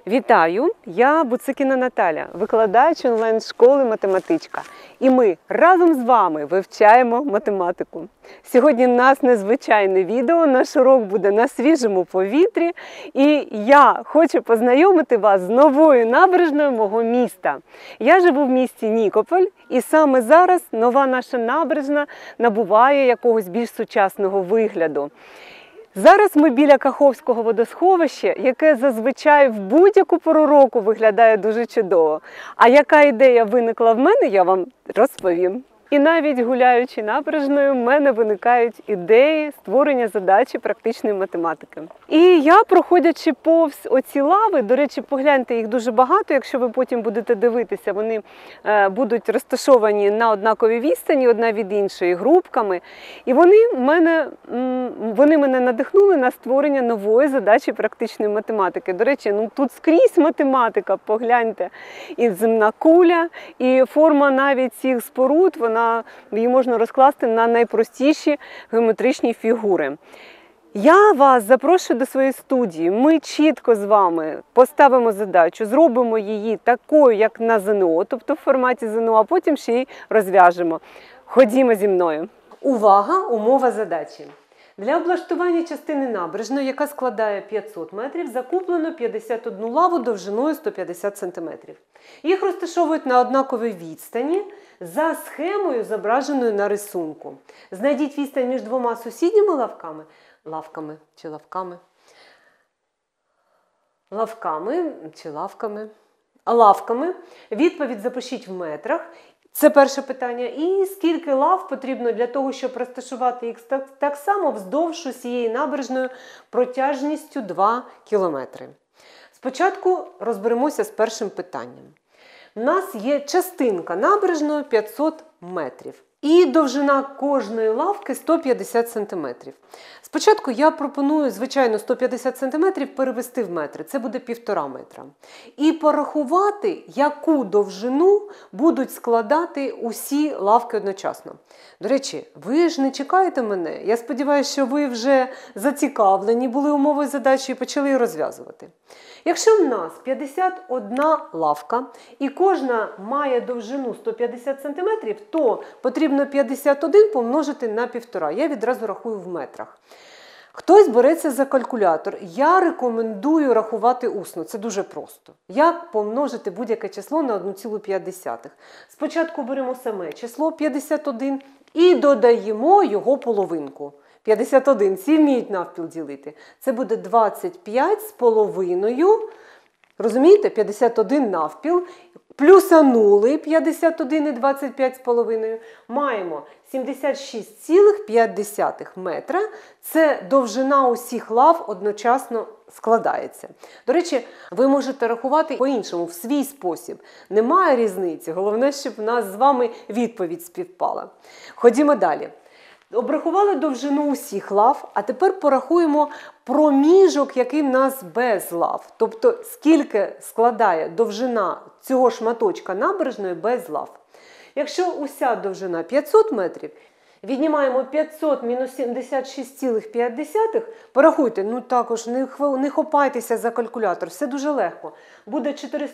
Вітаю! Я Буцикіна Наталя, викладач онлайн-школи «Математичка». І ми разом з вами вивчаємо математику. Сьогодні у нас незвичайне відео, наш урок буде на свіжому повітрі. І я хочу познайомити вас з новою набережною мого міста. Я живу в місті Нікополь, і саме зараз нова наша набережна набуває якогось більш сучасного вигляду. Зараз ми біля Каховського водосховища, яке зазвичай в будь-яку пору року виглядає дуже чудово. А яка ідея виникла в мене, я вам розповім. І навіть гуляючи набережною, в мене виникають ідеї створення задачі практичної математики. І я, проходячи повз оці лави, до речі, погляньте, їх дуже багато, якщо ви потім будете дивитися, вони будуть розташовані на однаковій відстані, одна від іншої, групками. І вони мене надихнули на створення нової задачі практичної математики. До речі, тут скрізь математика, погляньте. І земна куля, і форма навіть цих споруд, її можна розкласти на найпростіші геометричні фігури. Я вас запрошую до своєї студії. Ми чітко з вами поставимо задачу, зробимо її такою, як на ЗНО, тобто в форматі ЗНО, а потім ще й розв'яжемо. Ходімо зі мною. Увага! Умова задачі. Для облаштування частини набережної, яка складає 500 метрів, закуплено 51 лаву довжиною 150 см. Їх розташовують на однаковій відстані за схемою, зображеною на рисунку. Знайдіть відстань між двома сусідніми лавками. Відповідь запишіть в метрах. Це перше питання. І скільки лав потрібно для того, щоб розташувати їх так само вздовж усієї набережної протяжністю 2 кілометри. Спочатку розберемося з першим питанням. У нас є частинка набережної 500 метрів. І довжина кожної лавки 150 см. Спочатку я пропоную, звичайно, 150 см перевести в метри. Це буде 1,5 метра. І порахувати, яку довжину будуть складати усі лавки одночасно. До речі, ви ж не чекаєте мене. Я сподіваюся, що ви вже зацікавлені були умовою задачі і почали її розв'язувати. Якщо в нас 51 лавка і кожна має довжину 150 см, то потрібно 51 помножити на 1,5. Я відразу рахую в метрах. Хтось береться за калькулятор. Я рекомендую рахувати усно. Це дуже просто. Як помножити будь-яке число на 1,5? Спочатку беремо саме число 51 і додаємо його половинку. 51. Всі вміють навпіл ділити. Це буде 25,5. Розумієте? 51 навпіл. Плюсанули 51 і 25,5. Маємо 76,5 метра. Це довжина усіх лав одночасно складається. До речі, ви можете рахувати по-іншому, в свій спосіб. Немає різниці. Головне, щоб в нас з вами відповідь співпала. Ходімо далі. Обрахували довжину усіх лав, а тепер порахуємо проміжок, який в нас без лав. Тобто, скільки складає довжина цього шматочка набережної без лав. Якщо уся довжина 500 метрів, віднімаємо 500 мінус 76,5, порахуйте, також не хопайтеся за калькулятор, все дуже легко. Буде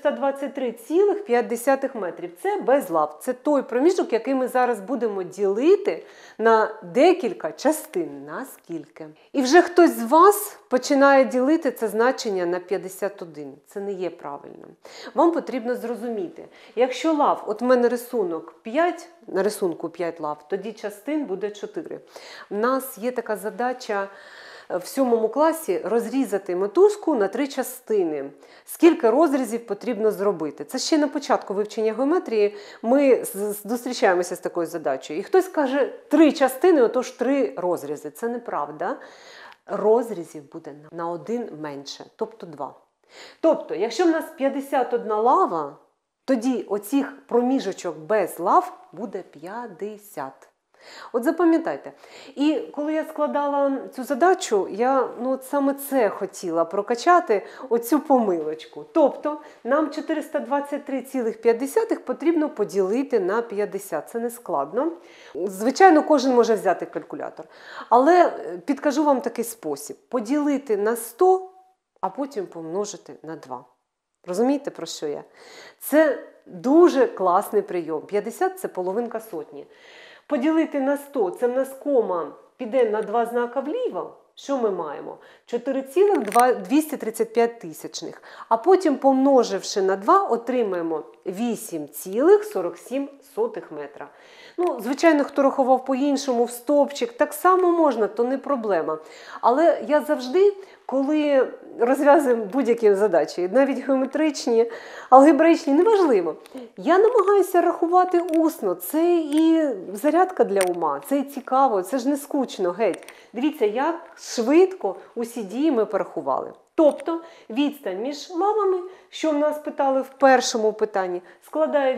423,5 метрів. Це без лав. Це той проміжок, який ми зараз будемо ділити на декілька частин. На скільки? І вже хтось з вас починає ділити це значення на 51. Це не є правильним. Вам потрібно зрозуміти, якщо лав, от в мене рисунок 5, на рисунку 5 лав, тоді частин буде 4. У нас є така задача в 7 класі розрізати мотузку на 3 частини. Скільки розрізів потрібно зробити? Це ще на початку вивчення геометрії ми зустрічаємося з такою задачею. І хтось каже 3 частини, отож 3 розрізи. Це неправда. Розрізів буде на 1 менше, тобто 2. Тобто, якщо в нас 51 лава, тоді оцих проміжочок без лав буде 50. От запам'ятайте. І коли я складала цю задачу, я саме це хотіла прокачати, оцю помилочку. Тобто, нам 423,5 потрібно поділити на 50. Це не складно. Звичайно, кожен може взяти калькулятор. Але підкажу вам такий спосіб. Поділити на 100, а потім помножити на 2. Розумієте, про що я? Це дуже класний прийом. 50 – це половинка сотні. Поділити на 100 – це в нас кома піде на 2 знака вліво. Що ми маємо? 4,235 тисячних. А потім, помноживши на 2, отримаємо 8,47 метра. Ну, звичайно, хто рахував по-іншому в стовпчик, так само можна, то не проблема. Але я завжди, коли розв'язуємо будь-які задачі, навіть геометричні, алгебраїчні, неважливо, я намагаюся рахувати усно. Це і зарядка для ума, це і цікаво, це ж не скучно, геть. Дивіться, як швидко усі дії ми порахували. Тобто відстань між лавами, що в нас питали в першому питанні, складає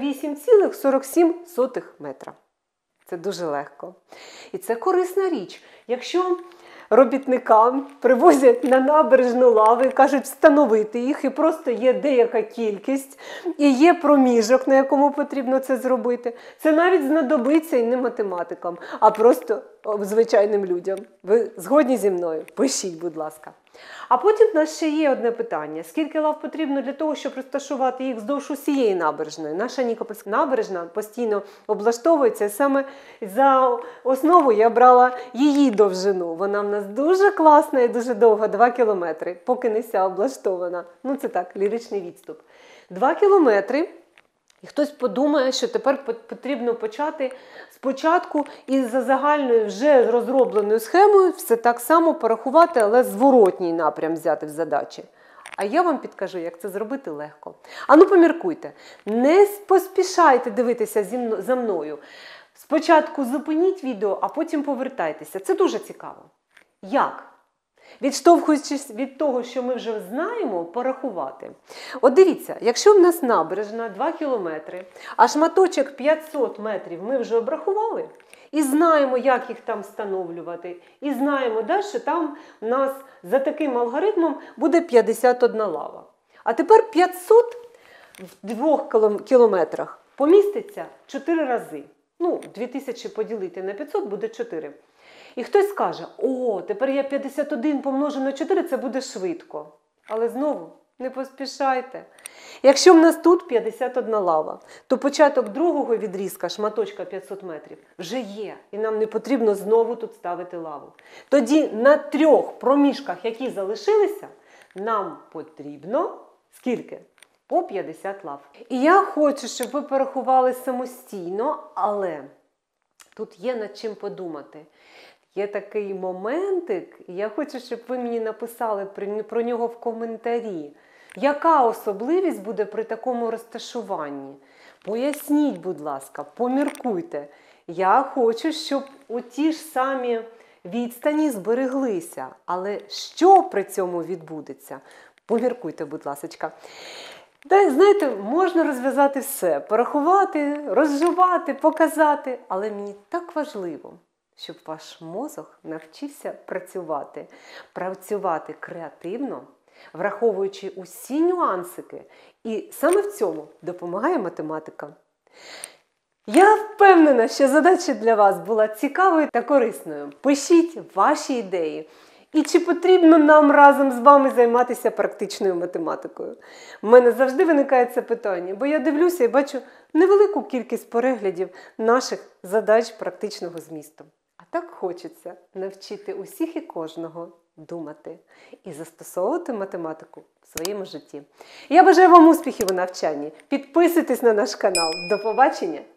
8,47 метра. Це дуже легко. І це корисна річ. Якщо робітникам привозять на набережну лави, кажуть встановити їх, і просто є деяка кількість, і є проміжок, на якому потрібно це зробити, це навіть знадобиться і не математикам, а просто звичайним людям. Ви згодні зі мною? Пишіть, будь ласка. А потім в нас ще є одне питання. Скільки лав потрібно для того, щоб розташувати їх вздовж усієї набережної? Наша Нікопольська набережна постійно облаштовується. Саме за основу я брала її довжину. Вона в нас дуже класна і дуже довга, 2 кілометри, поки не вся облаштована. Ну це так, ліричний відступ. 2 кілометри. І хтось подумає, що тепер потрібно почати спочатку і за загальною вже розробленою схемою все так само порахувати, але зворотній напрям взяти в задачі. А я вам підкажу, як це зробити легко. Ану поміркуйте, не поспішайте дивитися за мною. Спочатку зупиніть відео, а потім повертайтеся. Це дуже цікаво. Як? Відштовхуючись від того, що ми вже знаємо, порахувати. От дивіться, якщо в нас набережна 2 кілометри, а шматочок 500 метрів ми вже обрахували, і знаємо, як їх там встановлювати, і знаємо, що там у нас за таким алгоритмом буде 51 лава. А тепер 500 в 2 кілометрах поміститься 4 рази. Ну, 2000 поділити на 500 буде 4. І хтось скаже, о, тепер я 51 помножу на 4, це буде швидко. Але знову, не поспішайте. Якщо в нас тут 51 лава, то початок другого відрізка, шматочка 500 метрів, вже є. І нам не потрібно знову тут ставити лаву. Тоді на 3 проміжках, які залишилися, нам потрібно скільки? По 50 лав. І я хочу, щоб ви порахували самостійно, але тут є над чим подумати. Є такий моментик, і я хочу, щоб ви мені написали про нього в коментарі. Яка особливість буде при такому розташуванні? Поясніть, будь ласка, поміркуйте. Я хочу, щоб ті ж самі відстані збереглися. Але що при цьому відбудеться? Поміркуйте, будь ласка. Знаєте, можна розв'язати все. Порахувати, розжувати, показати. Але мені так важливо, щоб ваш мозок навчився працювати. Працювати креативно, враховуючи усі нюансики. І саме в цьому допомагає математика. Я впевнена, що задача для вас була цікавою та корисною. Пишіть ваші ідеї. І чи потрібно нам разом з вами займатися практичною математикою? У мене завжди виникає це питання, бо я дивлюся і бачу невелику кількість переглядів наших задач практичного змісту. А так хочеться навчити усіх і кожного думати і застосовувати математику в своєму житті. Я бажаю вам успіхів у навчанні. Підписуйтесь на наш канал. До побачення!